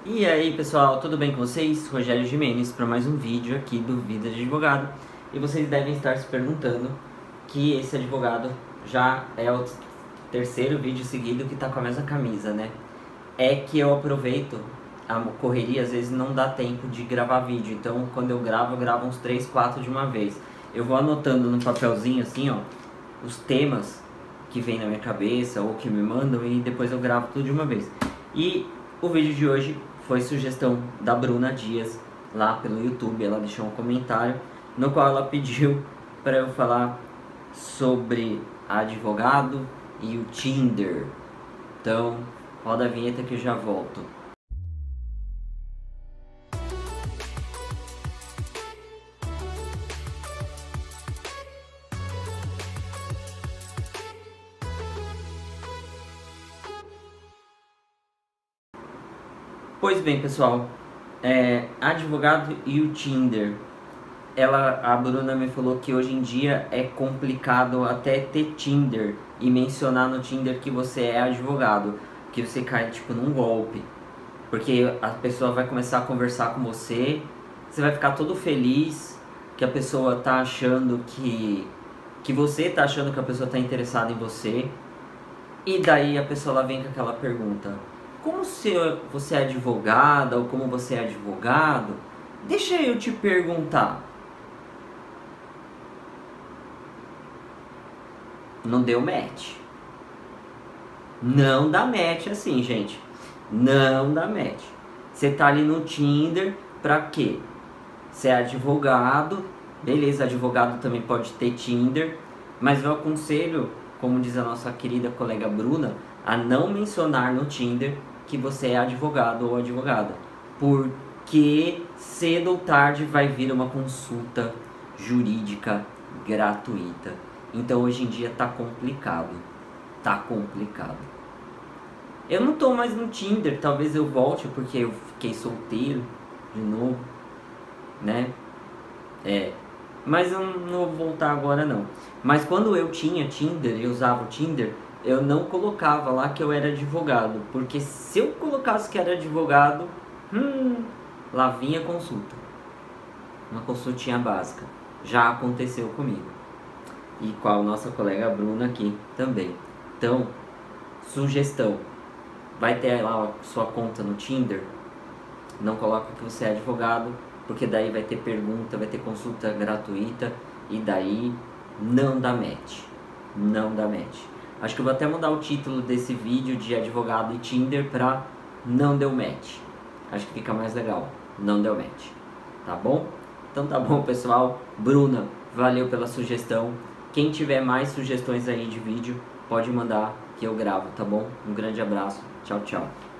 E aí pessoal, tudo bem com vocês? Rogério Gimenez para mais um vídeo aqui do Vida de Advogado. E vocês devem estar se perguntando que esse advogado já é o terceiro vídeo seguido que tá com a mesma camisa, né? É que eu aproveito a correria, às vezes não dá tempo de gravar vídeo. Então quando eu gravo uns 3, 4 de uma vez. Eu vou anotando no papelzinho assim, ó, os temas que vem na minha cabeça ou que me mandam e depois eu gravo tudo de uma vez. E o vídeo de hoje foi sugestão da Bruna Dias lá pelo YouTube. Ela deixou um comentário no qual ela pediu para eu falar sobre advogado e o Tinder. Então, roda a vinheta que eu já volto. Pois bem, pessoal, advogado e o Tinder. A Bruna me falou que hoje em dia é complicado até ter Tinder e mencionar no Tinder que você é advogado, que você cai tipo num golpe, porque a pessoa vai começar a conversar com você, você vai ficar todo feliz que a pessoa tá achando que você tá achando que a pessoa tá interessada em você, e daí a pessoa lá vem com aquela pergunta: como se você é advogada ou como você é advogado? Deixa eu te perguntar. Não deu match. Não dá match assim, gente. Não dá match. Você tá ali no Tinder pra quê? Você é advogado. Beleza, advogado também pode ter Tinder. Mas eu aconselho, como diz a nossa querida colega Bruna, a não mencionar no Tinder que você é advogado ou advogada. Porque cedo ou tarde vai vir uma consulta jurídica gratuita. Então hoje em dia tá complicado. Tá complicado. Eu não tô mais no Tinder, talvez eu volte porque eu fiquei solteiro de novo, né? Mas eu não vou voltar agora não. Mas quando eu tinha Tinder, eu usava o Tinder, eu não colocava lá que eu era advogado. Porque se eu colocasse que era advogado, lá vinha consulta. Uma consultinha básica. Já aconteceu comigo. E com a nossa colega Bruna aqui também. Então, sugestão: vai ter lá a sua conta no Tinder, não coloca que você é advogado, porque daí vai ter pergunta, vai ter consulta gratuita, e daí não dá match. Não dá match. Acho que eu vou até mudar o título desse vídeo de advogado e Tinder pra não deu match. Acho que fica mais legal. Não deu match. Tá bom? Então tá bom, pessoal. Bruna, valeu pela sugestão. Quem tiver mais sugestões aí de vídeo, pode mandar que eu gravo, tá bom? Um grande abraço. Tchau, tchau.